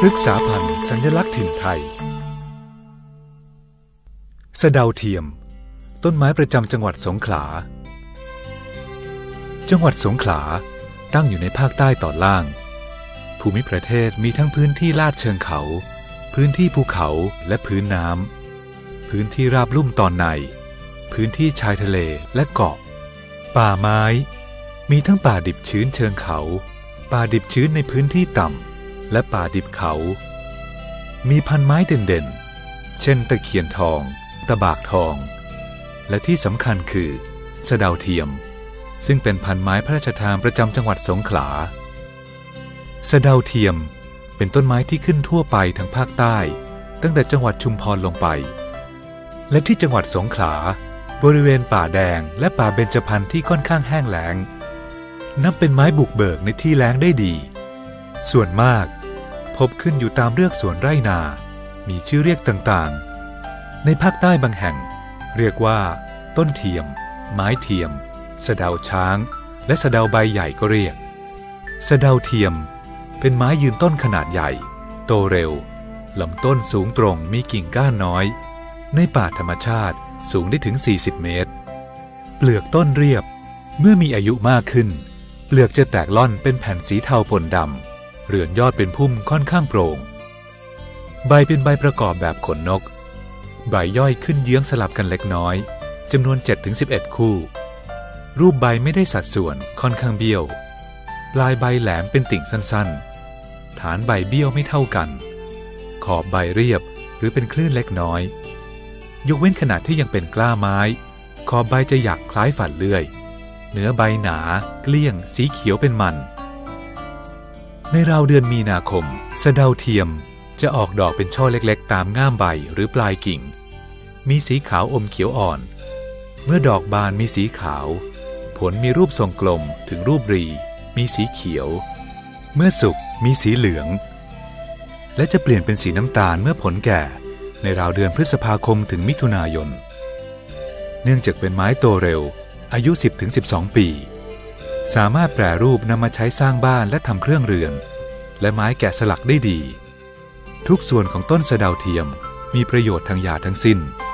พฤกษาพันธุ์สัญลักษณ์ถิ่นไทยสะเดาเทียมต้นไม้ประจำจังหวัดสงขลาจังหวัดสงขลาตั้งอยู่ในภาคใต้ตอนล่างภูมิประเทศมีทั้งพื้นที่ลาดเชิงเขาพื้นที่ภูเขาและพื้นน้ำพื้นที่ราบลุ่มตอนในพื้นที่ชายทะเลและเกาะป่าไม้มีทั้งป่าดิบชื้นเชิงเขาป่าดิบชื้นในพื้นที่ต่ำและป่าดิบเขามีพันไม้เด่นๆเช่นตะเคียนทองตะบากทองและที่สำคัญคือสะเดาเทียมซึ่งเป็นพันไม้พระราชทานประจำจังหวัดสงขลาสะเดาเทียมเป็นต้นไม้ที่ขึ้นทั่วไปทั้งภาคใต้ตั้งแต่จังหวัดชุมพรลงไปและที่จังหวัดสงขลาบริเวณป่าแดงและป่าเบญจพรรณที่ค่อนข้างแห้งแล้งนับเป็นไม้บุกเบิกในที่แล้งได้ดีส่วนมากพบขึ้นอยู่ตามเรือกสวนไร่นามีชื่อเรียกต่างๆในภาคใต้บางแห่งเรียกว่าต้นเทียมไม้เทียมสะเดาช้างและสะเดาใบใหญ่ก็เรียกสะเดาเทียมเป็นไม้ยืนต้นขนาดใหญ่โตเร็วลำต้นสูงตรงมีกิ่งก้านน้อยในป่าธรรมชาติสูงได้ถึง40 เมตรเปลือกต้นเรียบเมื่อมีอายุมากขึ้นเปลือกจะแตกล่อนเป็นแผ่นสีเทาปนดำเรือนยอดเป็นพุ่มค่อนข้างโปร่งใบเป็นใบประกอบแบบขนนกใบย่อยขึ้นเยื้องสลับกันเล็กน้อยจำนวน 7-11 คู่รูปใบไม่ได้สัดส่วนค่อนข้างเบี้ยวปลายใบแหลมเป็นติ่งสั้นๆฐานใบเบี้ยวไม่เท่ากันขอบใบเรียบหรือเป็นคลื่นเล็กน้อยยกเว้นขณะที่ยังเป็นกล้าไม้ขอบใบจะหยักคล้ายฝันเลื่อยเนื้อใบหนาเกลี้ยงสีเขียวเป็นมันในราวเดือนมีนาคมสะเดาเทียมจะออกดอกเป็นช่อเล็กๆตามง่ามใบหรือปลายกิ่งมีสีขาวอมเขียวอ่อนเมื่อดอกบานมีสีขาวผลมีรูปทรงกลมถึงรูปรีมีสีเขียวเมื่อสุกมีสีเหลืองและจะเปลี่ยนเป็นสีน้ำตาลเมื่อผลแก่ในราวเดือนพฤษภาคมถึงมิถุนายนเนื่องจากเป็นไม้โตเร็วอายุ 10-12 ปีสามารถแปรรูปนำมาใช้สร้างบ้านและทำเครื่องเรือนและไม้แกะสลักได้ดีทุกส่วนของต้นสะเดาเทียมมีประโยชน์ทางยาทั้งสิ้น